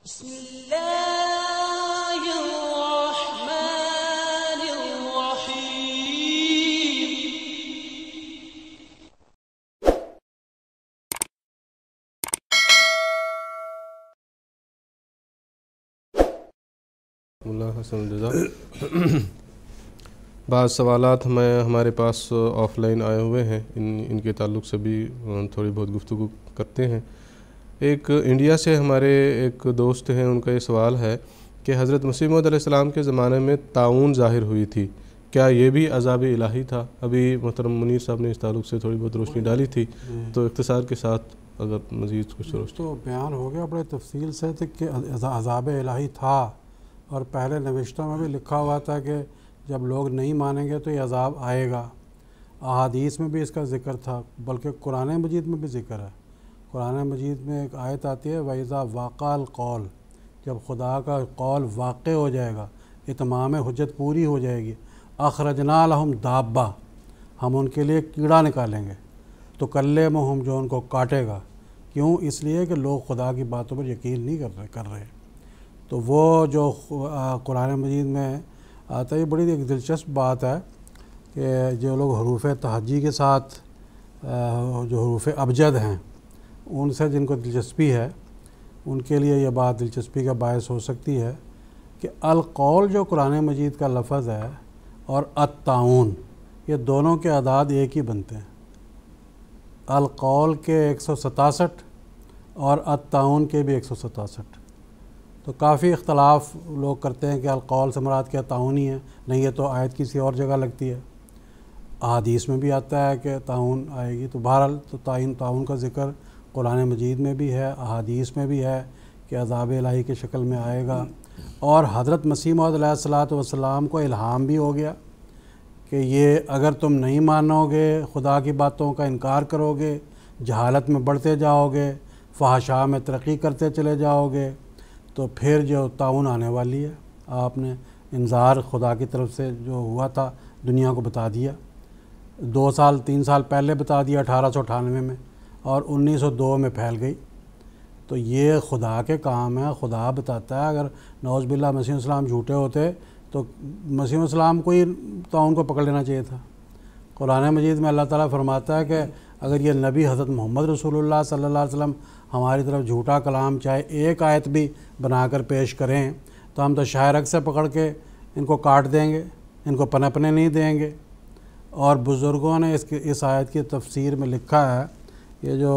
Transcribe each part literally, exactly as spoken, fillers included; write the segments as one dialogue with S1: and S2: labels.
S1: بسم الله الرحمن الرحيم.
S2: اللہ حسن الجزا۔ بعض سوالات ہمیں ہمارے پاس آف لائن آئے ہوئے ہیں، ان ان کے تعلق سے بھی تھوڑی بہت گفتگو کرتے ہیں۔ ایک انڈیا سے ہمارے ایک دوست ہیں، ان کا یہ سوال ہے کہ حضرت مسیح موعود علیہ السلام کے زمانے میں طاعون ظاہر ہوئی تھی، کیا یہ بھی عذاب الہی تھا؟ ابھی محترم منیر صاحب نے اس تعلق سے تھوڑی بہت روشنی ڈالی تھی، تو اختصار کے ساتھ اگر مزید کچھ روشنی۔
S3: تو بیان ہو گیا بڑے تفصیل سے کہ عذاب الہی تھا، اور پہلے نوشتوں میں بھی لکھا ہوا تھا کہ جب لوگ نہیں مانیں گے تو یہ عذاب آئے گا۔ احادیث میں بھی اس کا ذکر تھا، بلکہ قرآن مجید میں بھی ذکر ہے۔ قرآن مجید میں ایک آیت آتی ہے وَإِذَا وَقَعَ الْقَوْلُ، جب خدا کا قول واقع ہو جائے گا، اتمام حجت پوری ہو جائے گی، اخرجنا لہم دابہ، ہم ان کے لیے کیڑا نکالیں گے، تو کلمہم، جو ان کو کاٹے گا۔ کیوں؟ اس لیے کہ لوگ خدا کی باتوں پر یقین نہیں کر رہے کر رہے تو وہ جو قرآن مجید میں آتا ہے، یہ بڑی ایک دلچسپ بات ہے کہ جو لوگ حروف تہجی کے ساتھ جو حروف ابجد ہیں، ان سے جن کو دلچسپی ہے، ان کے لیے یہ بات دلچسپی کا باعث ہو سکتی ہے کہ القول جو قرآن مجید کا لفظ ہے اور الطاعون، یہ دونوں کے اعداد ایک ہی بنتے ہیں۔ القول کے ایک سو ستاسٹھ اور الطاعون کے بھی ایک سو ستاسٹھ۔ تو کافی اختلاف لوگ کرتے ہیں کہ القول سے مراد کیا طاعون ہی ہے، نہیں یہ تو آیت کسی اور جگہ لگتی ہے۔ احادیث میں بھی آتا ہے کہ طاعون آئے گی، تو بہرحال تو تعین طاعون کا ذکر قرآن مجید میں بھی ہے، احادیث میں بھی ہے کہ عذاب الہی کی شکل میں آئے گا۔ اور حضرت مسیح موعود علیہ الصلوۃ والسلام کو الہام بھی ہو گیا کہ یہ اگر تم نہیں مانو گے، خدا کی باتوں کا انکار کرو گے، جہالت میں بڑھتے جاؤ گے، فحشاء میں ترقی کرتے چلے جاؤ گے، تو پھر جو طاعون آنے والی ہے۔ آپ نے انذار خدا کی طرف سے جو ہوا تھا دنیا کو بتا دیا، دو سال تین سال پہلے بتا دیا اٹھارہ سو اٹھانوے میں، اور انیس سو دو میں پھیل گئی۔ تو یہ خدا کے کام ہے، خدا بتاتا ہے۔ اگر نعوذ باللہ مسیح السلام جھوٹے ہوتے تو مسیح السلام کو ہی طاعون کو پکڑ لینا چاہیے تھا۔ قرآن مجید میں اللہ تعالیٰ فرماتا ہے کہ اگر یہ نبی حضرت محمد رسول اللہ صلی اللہ علیہ وسلم ہماری طرف جھوٹا کلام چاہے ایک آیت بھی بنا کر پیش کریں تو ہم تو شاعرک سے پکڑ کے ان کو کاٹ دیں گے، ان کو پنپنے نہیں دیں گے۔ اور بزرگوں نے اس کی اس آیت کی تفسیر میں لکھا ہے، یہ جو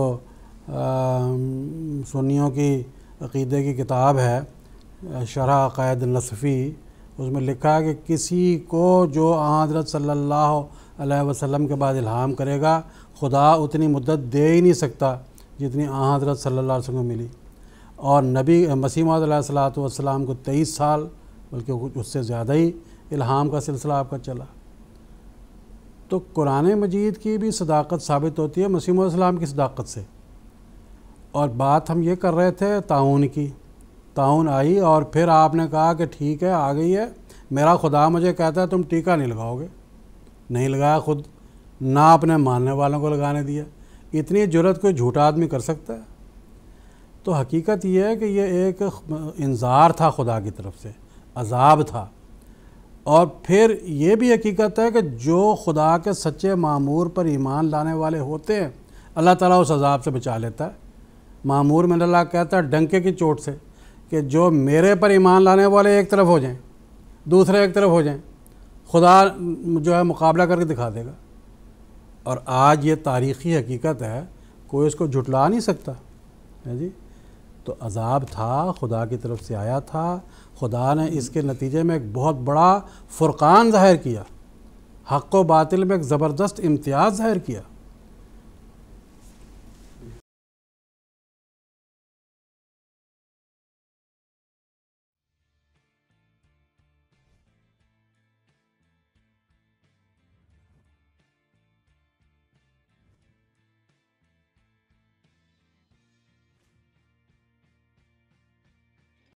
S3: سنیوں کی عقیدے کی کتاب ہے شرح عقائد نصفی، اس میں لکھا ہے کہ کسی کو جو حضرت صلی اللہ علیہ وسلم کے بعد الہام کرے گا، خدا اتنی مدت دے ہی نہیں سکتا جتنی حضرت صلی اللہ علیہ وسلم کو ملی۔ اور نبی مسیح موعود علیہ الصلوۃ والسلام کو تیئیس سال بلکہ اس سے زیادہ ہی الہام کا سلسلہ آپ کا چلا۔ تو قرآن مجید کی بھی صداقت ثابت ہوتی ہے مسیح موعود علیہ السلام کی صداقت سے۔ اور بات ہم یہ کر رہے تھے طاعون کی، طاعون آئی اور پھر آپ نے کہا کہ ٹھیک ہے آ گئی ہے، میرا خدا مجھے کہتا ہے تم ٹیکہ نہیں لگاؤ گے، نہیں لگایا خود، نہ اپنے ماننے والوں کو لگانے دیا۔ اتنی جرت کوئی جھوٹا آدمی کر سکتا ہے؟ تو حقیقت یہ ہے کہ یہ ایک انذار تھا خدا کی طرف سے، عذاب تھا۔ اور پھر یہ بھی حقیقت ہے کہ جو خدا کے سچے مامور پر ایمان لانے والے ہوتے ہیں، اللہ تعالیٰ اس عذاب سے بچا لیتا ہے۔ مامور میں اللہ کہتا ہے ڈنکے کی چوٹ سے کہ جو میرے پر ایمان لانے والے ایک طرف ہو جائیں، دوسرے ایک طرف ہو جائیں، خدا جو ہے مقابلہ کر کے دکھا دے گا۔ اور آج یہ تاریخی حقیقت ہے، کوئی اس کو جھٹلا نہیں سکتا ہے جی۔ تو عذاب تھا، خدا کی طرف سے آیا تھا، خدا نے اس کے نتیجے میں ایک بہت بڑا فرقان ظاہر کیا، حق و باطل میں ایک زبردست امتیاز ظاہر کیا۔